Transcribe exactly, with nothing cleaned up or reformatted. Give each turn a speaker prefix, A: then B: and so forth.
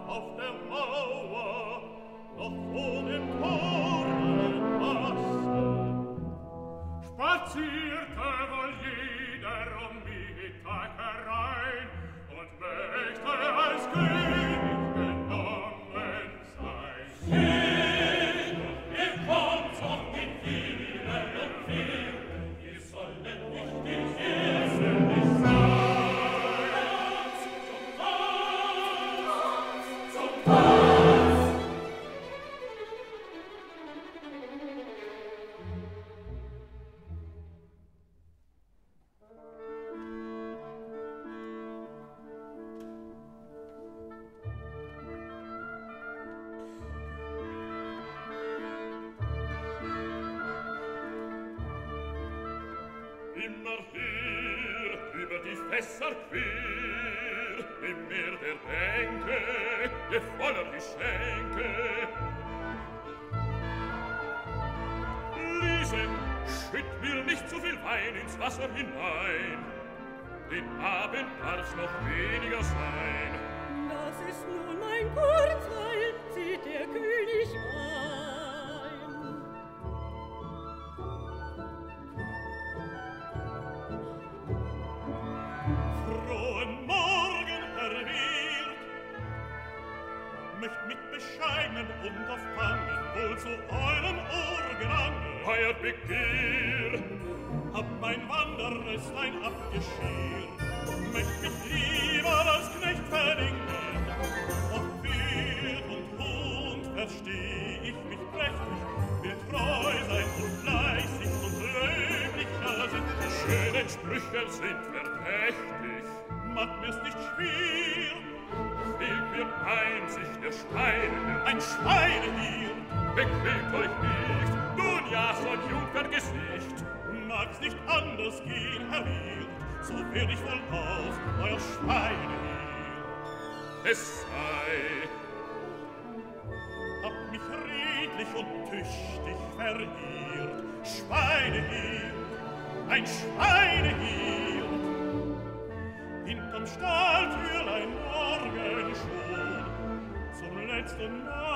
A: auf der Mauer, noch vor dem Tore Masse. Spazierte wohl jeder um Mittag herein und möchte als König genommen sein. Seht, ihr kommt und mit Vielen und Vielen, ihr sollt nicht die Erste nicht sein. Zum Tanz, zum Tanz. Immer hier, über die Fässer quer, im Meer der Bänke, je voller die Schenke. Liese, schütt mir nicht zu viel Wein ins Wasser hinein, den Abend darf's noch weniger sein.
B: Das ist nun mein Kurzweil, sieht der König ein.
A: Frohen Morgen, Herr Wirt, möcht mit bescheiden und auf Wangen wohl zu eurem Ohr gelangen. Euer Begehr, hab mein Wanderröstlein abgeschirrt, möcht mich lieber als Knecht verdingen. Auf Wirt und Hund versteh ich mich prächtig, will treu sein und fleißig und löblicher sind. Die schönen Sprüche sind verdächtig, macht mir's nicht schwer, fehlt mir einzig der Schweine, ein Schweinehirt. Bequemt euch nicht, nun ja, so ein Jungferngesicht. Mag's nicht anders gehen, Herr Wirt, so werd ich wohl auch euer Schweinehirt. Es sei, hab mich redlich und tüchtig verirrt, Schweinehirt, ein Schweinehirt. Hinterm Stahltürlein morgen schon, zum letzten Mal